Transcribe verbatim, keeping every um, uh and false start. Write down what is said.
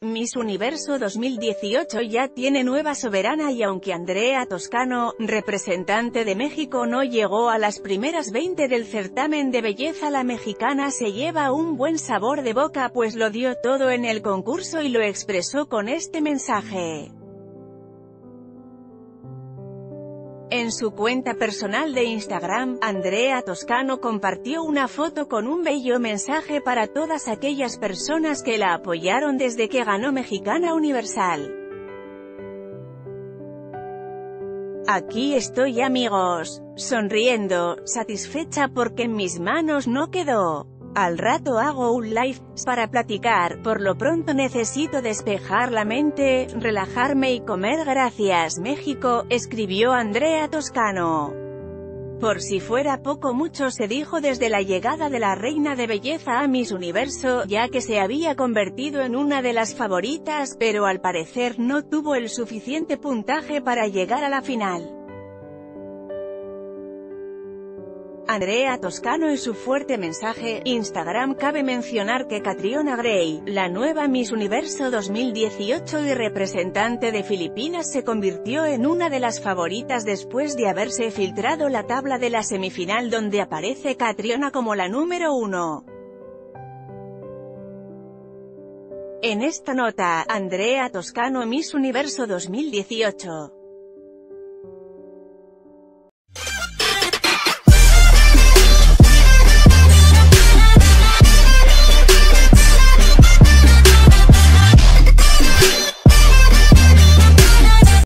Miss Universo dos mil dieciocho ya tiene nueva soberana y aunque Andrea Toscano, representante de México, no llegó a las primeras veinte del certamen de belleza, la mexicana se lleva un buen sabor de boca pues lo dio todo en el concurso y lo expresó con este mensaje. En su cuenta personal de Instagram, Andrea Toscano compartió una foto con un bello mensaje para todas aquellas personas que la apoyaron desde que ganó Mexicana Universal. Aquí estoy, amigos, sonriendo, satisfecha porque en mis manos no quedó. Al rato hago un live para platicar, por lo pronto necesito despejar la mente, relajarme y comer. Gracias México, escribió Andrea Toscano. Por si fuera poco, mucho se dijo desde la llegada de la reina de belleza a Miss Universo, ya que se había convertido en una de las favoritas, pero al parecer no tuvo el suficiente puntaje para llegar a la final. Andrea Toscano y su fuerte mensaje. Instagram. Cabe mencionar que Catriona Gray, la nueva Miss Universo dos mil dieciocho y representante de Filipinas, se convirtió en una de las favoritas después de haberse filtrado la tabla de la semifinal donde aparece Catriona como la número uno. En esta nota, Andrea Toscano Miss Universo dos mil dieciocho.